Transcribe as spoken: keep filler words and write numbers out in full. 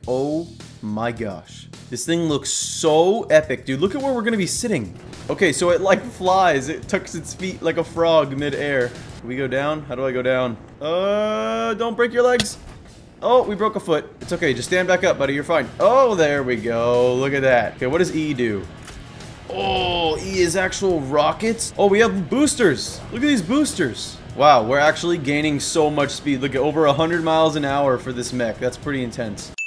Oh my gosh. This thing looks so epic, dude. Look at where we're gonna be sitting. Okay, so it like flies. It tucks its feet like a frog mid-air. Do we go down? How do I go down? Uh, don't break your legs. Oh, we broke a foot. It's okay. Just stand back up, buddy. You're fine. Oh, there we go. Look at that. Okay, what does E do? Oh, E is actual rockets. Oh, we have boosters. Look at these boosters. Wow, we're actually gaining so much speed. Look at over one hundred miles an hour for this mech. That's pretty intense.